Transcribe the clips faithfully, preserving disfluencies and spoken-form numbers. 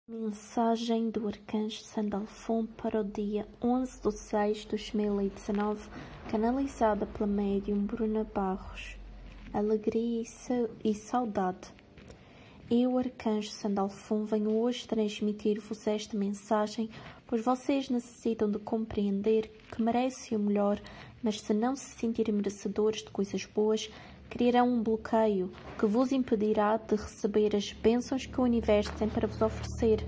Mensagem do Arcanjo Sandalfon para o dia onze de seis de dois mil e dezenove, canalizada pela médium Bruna Barros. Alegria e, sa e saudade. Eu, Arcanjo Sandalfon, venho hoje transmitir-vos esta mensagem, pois vocês necessitam de compreender que merecem o melhor, mas se não se sentirem merecedores de coisas boas, criarão um bloqueio que vos impedirá de receber as bênçãos que o universo tem para vos oferecer.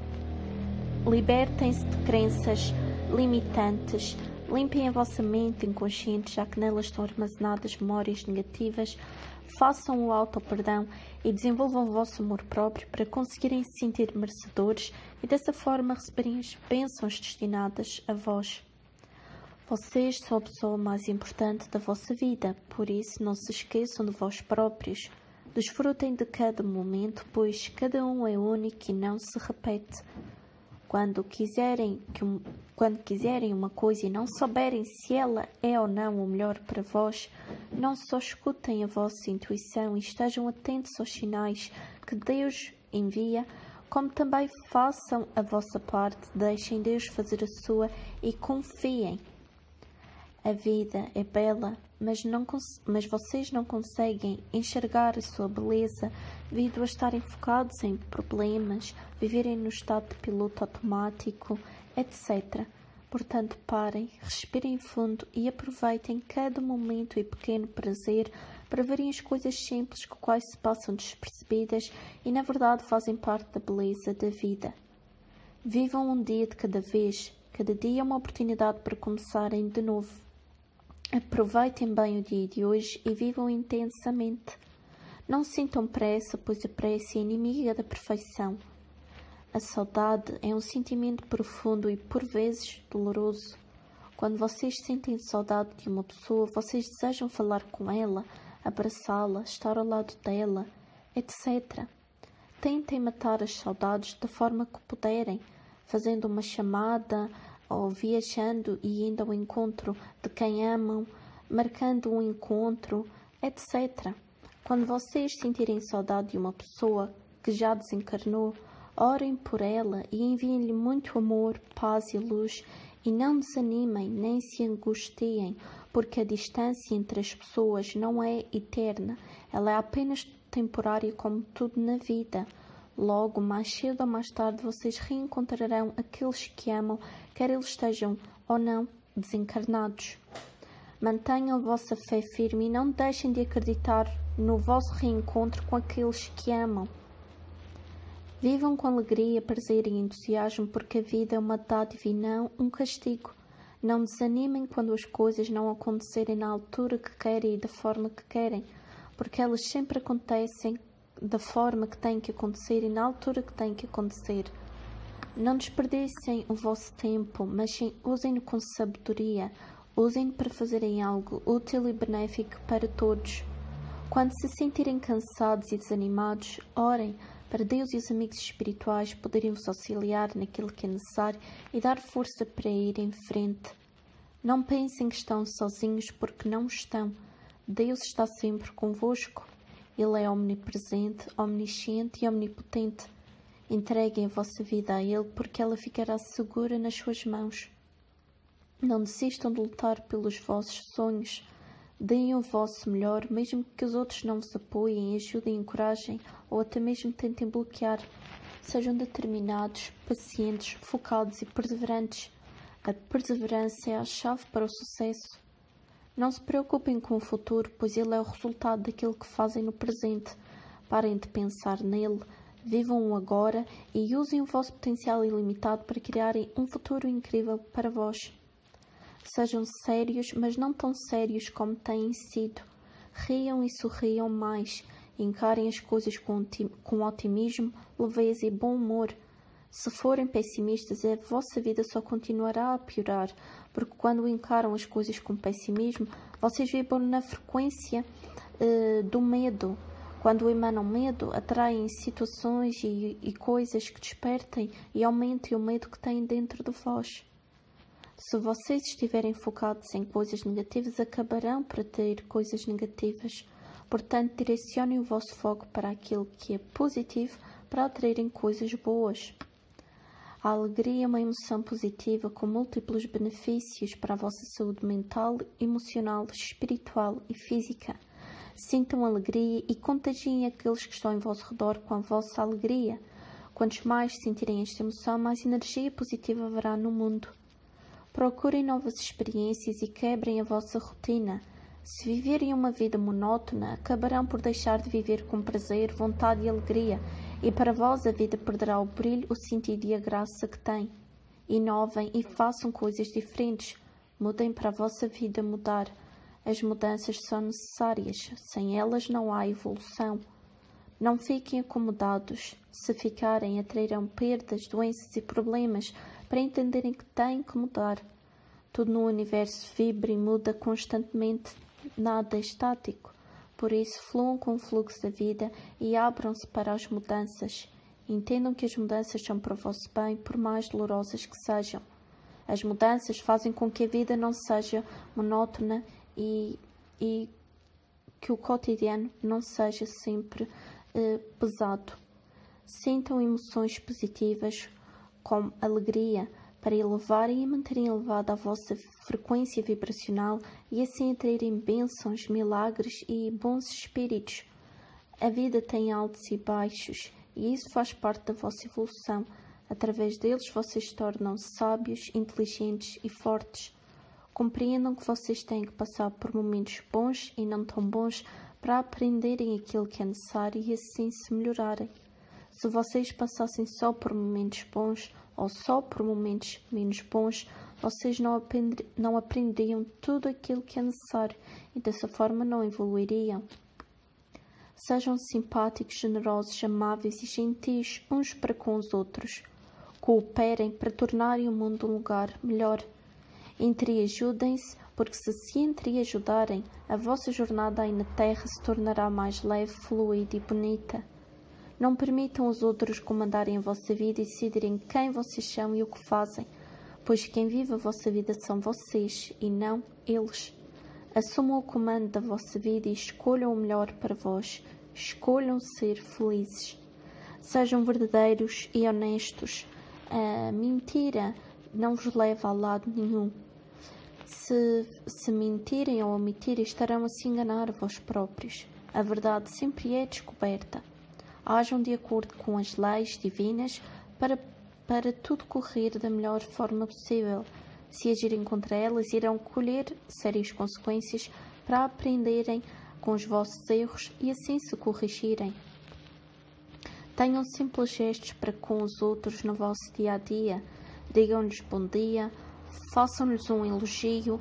Libertem-se de crenças limitantes, limpem a vossa mente inconsciente, já que nelas estão armazenadas memórias negativas, façam o auto-perdão e desenvolvam o vosso amor próprio para conseguirem se sentir merecedores e dessa forma receberem as bênçãos destinadas a vós. Vocês são a pessoa mais importante da vossa vida, por isso não se esqueçam de vós próprios. Desfrutem de cada momento, pois cada um é único e não se repete. Quando quiserem, que um, quando quiserem uma coisa e não souberem se ela é ou não o melhor para vós, não só escutem a vossa intuição e estejam atentos aos sinais que Deus envia, como também façam a vossa parte, deixem Deus fazer a sua e confiem. A vida é bela, mas, não, mas vocês não conseguem enxergar a sua beleza devido a estarem focados em problemas, viverem no estado de piloto automático, etcétera. Portanto, parem, respirem fundo e aproveitem cada momento e pequeno prazer para verem as coisas simples que quais se passam despercebidas e, na verdade, fazem parte da beleza da vida. Vivam um dia de cada vez. Cada dia é uma oportunidade para começarem de novo. Aproveitem bem o dia de hoje e vivam intensamente. Não sintam pressa, pois a pressa é inimiga da perfeição. A saudade é um sentimento profundo e, por vezes, doloroso. Quando vocês sentem saudade de uma pessoa, vocês desejam falar com ela, abraçá-la, estar ao lado dela, etcétera. Tentem matar as saudades da forma que puderem, fazendo uma chamada, ou viajando e indo ao encontro de quem amam, marcando um encontro, etcétera. Quando vocês sentirem saudade de uma pessoa que já desencarnou, orem por ela e enviem-lhe muito amor, paz e luz e não desanimem nem se angustiem, porque a distância entre as pessoas não é eterna, ela é apenas temporária como tudo na vida. Logo, mais cedo ou mais tarde, vocês reencontrarão aqueles que amam, quer eles estejam ou não desencarnados. Mantenham a vossa fé firme e não deixem de acreditar no vosso reencontro com aqueles que amam. Vivam com alegria, prazer e entusiasmo, porque a vida é uma dádiva e não um castigo. Não desanimem quando as coisas não acontecerem na altura que querem e da forma que querem, porque elas sempre acontecem da forma que tem que acontecer e na altura que tem que acontecer. Não desperdicem o vosso tempo, mas sim usem-no com sabedoria. Usem-no para fazerem algo útil e benéfico para todos. Quando se sentirem cansados e desanimados, orem para Deus e os amigos espirituais poderem vos auxiliar naquilo que é necessário e dar força para ir em frente. Não pensem que estão sozinhos, porque não estão. Deus está sempre convosco. Ele é omnipresente, omnisciente e omnipotente. Entreguem a vossa vida a Ele, porque ela ficará segura nas suas mãos. Não desistam de lutar pelos vossos sonhos. Deem o vosso melhor, mesmo que os outros não vos apoiem, ajudem, encorajem ou até mesmo tentem bloquear. Sejam determinados, pacientes, focados e perseverantes. A perseverança é a chave para o sucesso. Não se preocupem com o futuro, pois ele é o resultado daquilo que fazem no presente. Parem de pensar nele, vivam o agora e usem o vosso potencial ilimitado para criarem um futuro incrível para vós. Sejam sérios, mas não tão sérios como têm sido. Riam e sorriam mais. Encarem as coisas com, com otimismo, leveza e bom humor. Se forem pessimistas, a vossa vida só continuará a piorar, porque quando encaram as coisas com pessimismo, vocês vibram na frequência uh, do medo. Quando emanam medo, atraem situações e, e coisas que despertem e aumentem o medo que têm dentro de vós. Se vocês estiverem focados em coisas negativas, acabarão por ter coisas negativas. Portanto, direcionem o vosso foco para aquilo que é positivo para atraírem coisas boas. A alegria é uma emoção positiva com múltiplos benefícios para a vossa saúde mental, emocional, espiritual e física. Sintam alegria e contagiem aqueles que estão em vosso redor com a vossa alegria. Quantos mais sentirem esta emoção, mais energia positiva haverá no mundo. Procurem novas experiências e quebrem a vossa rotina. Se viverem uma vida monótona, acabarão por deixar de viver com prazer, vontade e alegria, e para vós a vida perderá o brilho, o sentido e a graça que tem. Inovem e façam coisas diferentes. Mudem para a vossa vida mudar. As mudanças são necessárias. Sem elas não há evolução. Não fiquem acomodados. Se ficarem, atrairão perdas, doenças e problemas para entenderem que têm que mudar. Tudo no universo vibra e muda constantemente. Nada é estático. Por isso, fluam com o fluxo da vida e abram-se para as mudanças. Entendam que as mudanças são para o vosso bem, por mais dolorosas que sejam. As mudanças fazem com que a vida não seja monótona e, e que o cotidiano não seja sempre eh, pesado. Sintam emoções positivas como alegria, para elevarem e manterem elevada a vossa frequência vibracional e assim atraírem bênçãos, milagres e bons espíritos. A vida tem altos e baixos e isso faz parte da vossa evolução. Através deles vocês tornam-se sábios, inteligentes e fortes. Compreendam que vocês têm que passar por momentos bons e não tão bons para aprenderem aquilo que é necessário e assim se melhorarem. Se vocês passassem só por momentos bons ou só por momentos menos bons, vocês não, aprender, não aprenderiam tudo aquilo que é necessário e dessa forma não evoluiriam. Sejam simpáticos, generosos, amáveis e gentis uns para com os outros. Cooperem para tornarem o mundo um lugar melhor. Entreajudem-se, porque se se entreajudarem, a vossa jornada aí na Terra se tornará mais leve, fluida e bonita. Não permitam os outros comandarem a vossa vida e decidirem quem vocês são e o que fazem, pois quem vive a vossa vida são vocês e não eles. Assumam o comando da vossa vida e escolham o melhor para vós. Escolham ser felizes. Sejam verdadeiros e honestos. A mentira não vos leva a lado nenhum. Se, se mentirem ou omitirem, estarão a se enganar a vós próprios. A verdade sempre é descoberta. Hajam de acordo com as leis divinas para, para tudo correr da melhor forma possível. Se agirem contra elas, irão colher sérias consequências para aprenderem com os vossos erros e assim se corrigirem. Tenham simples gestos para com os outros no vosso dia-a-dia. Digam-lhes bom dia, façam-lhes um elogio,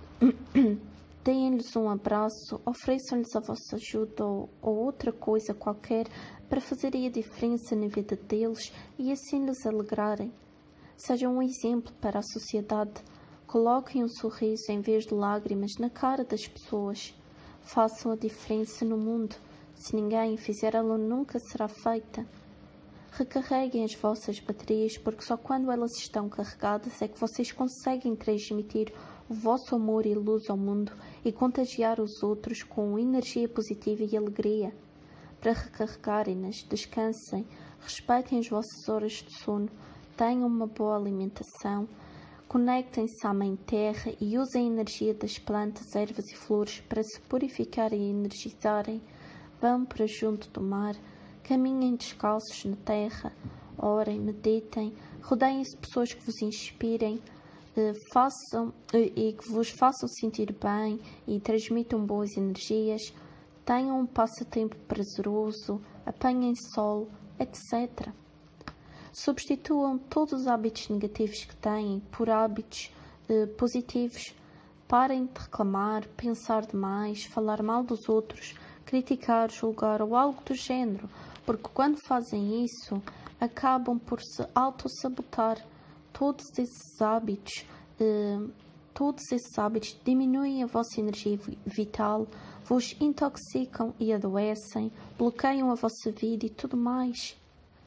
deem-lhes um abraço, ofereçam-lhes a vossa ajuda ou, ou outra coisa qualquer para fazerem a diferença na vida deles e assim lhes alegrarem. Sejam um exemplo para a sociedade. Coloquem um sorriso em vez de lágrimas na cara das pessoas. Façam a diferença no mundo. Se ninguém fizer, ela nunca será feita. Recarreguem as vossas baterias, porque só quando elas estão carregadas é que vocês conseguem transmitir o vosso amor e luz ao mundo e contagiar os outros com energia positiva e alegria. Para recarregarem-nas, descansem, respeitem as vossas horas de sono, tenham uma boa alimentação, conectem-se à Mãe Terra e usem a energia das plantas, ervas e flores para se purificarem e energizarem. Vão para junto do mar, caminhem descalços na terra, orem, meditem, rodeiem-se de pessoas que vos inspirem, eh, façam, eh, e que vos façam sentir bem e transmitam boas energias. Tenham um passatempo prazeroso, apanhem sol, etcétera. Substituam todos os hábitos negativos que têm por hábitos eh, positivos. Parem de reclamar, pensar demais, falar mal dos outros, criticar, julgar ou algo do género, porque quando fazem isso, acabam por se auto-sabotar. Todos esses hábitos, eh, todos esses hábitos diminuem a vossa energia vital, vos intoxicam e adoecem, bloqueiam a vossa vida e tudo mais.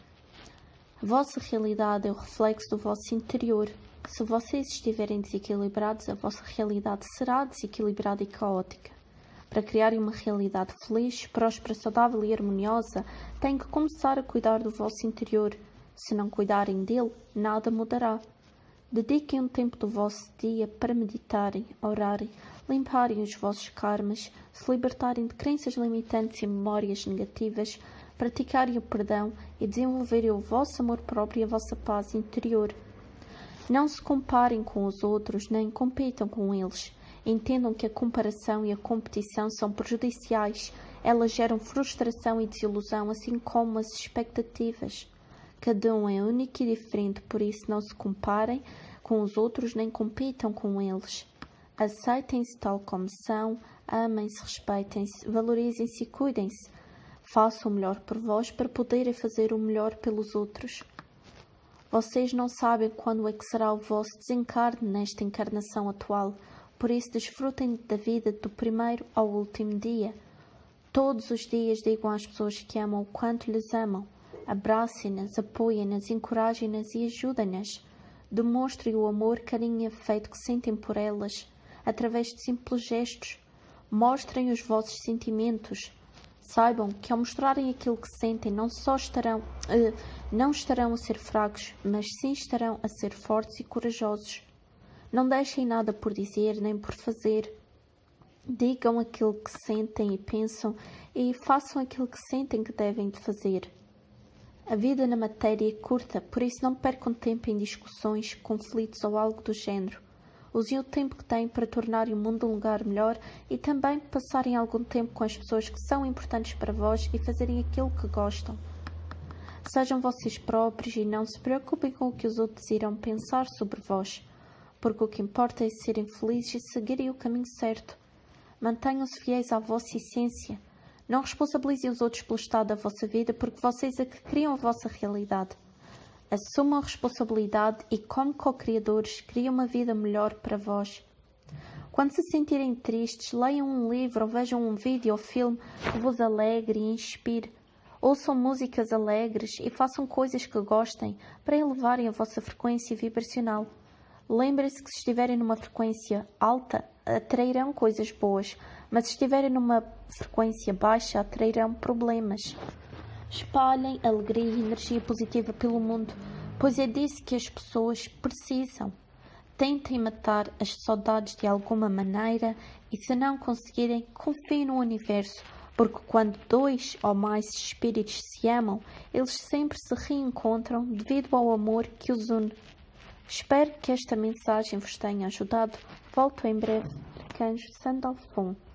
A vossa realidade é o reflexo do vosso interior. Se vocês estiverem desequilibrados, a vossa realidade será desequilibrada e caótica. Para criarem uma realidade feliz, próspera, saudável e harmoniosa, têm que começar a cuidar do vosso interior. Se não cuidarem dele, nada mudará. Dediquem um tempo do vosso dia para meditarem, orarem, limparem os vossos karmas, se libertarem de crenças limitantes e memórias negativas, praticarem o perdão e desenvolverem o vosso amor próprio e a vossa paz interior. Não se comparem com os outros, nem competam com eles. Entendam que a comparação e a competição são prejudiciais. Elas geram frustração e desilusão, assim como as expectativas. Cada um é único e diferente, por isso não se comparem com os outros, nem competam com eles. Aceitem-se tal como são, amem-se, respeitem-se, valorizem-se e cuidem-se. Façam o melhor por vós para poderem fazer o melhor pelos outros. Vocês não sabem quando é que será o vosso desencarne nesta encarnação atual, por isso desfrutem da vida do primeiro ao último dia. Todos os dias digam às pessoas que amam o quanto lhes amam. Abracem-nas, apoiem-nas, encorajem-nas e ajudem-nas. Demonstrem o amor, carinho e afeto que sentem por elas, através de simples gestos. Mostrem os vossos sentimentos. Saibam que ao mostrarem aquilo que sentem, não só estarão, uh, não estarão a ser fracos, mas sim estarão a ser fortes e corajosos. Não deixem nada por dizer nem por fazer. Digam aquilo que sentem e pensam e façam aquilo que sentem que devem de fazer. A vida na matéria é curta, por isso não percam tempo em discussões, conflitos ou algo do género. Usem o tempo que têm para tornarem o mundo um lugar melhor e também passarem algum tempo com as pessoas que são importantes para vós e fazerem aquilo que gostam. Sejam vocês próprios e não se preocupem com o que os outros irão pensar sobre vós, porque o que importa é serem felizes e seguirem o caminho certo. Mantenham-se fiéis à vossa essência. Não responsabilizem os outros pelo estado da vossa vida, porque vocês é que criam a vossa realidade. Assumam a responsabilidade e, como co-criadores, criem uma vida melhor para vós. Quando se sentirem tristes, leiam um livro ou vejam um vídeo ou filme que vos alegre e inspire. Ouçam músicas alegres e façam coisas que gostem para elevarem a vossa frequência vibracional. Lembrem-se que se estiverem numa frequência alta, atrairão coisas boas, mas se estiverem numa frequência baixa, atrairão problemas. Espalhem alegria e energia positiva pelo mundo, pois é disso que as pessoas precisam. Tentem matar as saudades de alguma maneira e, se não conseguirem, confiem no universo, porque quando dois ou mais espíritos se amam, eles sempre se reencontram devido ao amor que os une. Espero que esta mensagem vos tenha ajudado. Volto em breve. Arcanjo Sandalphon.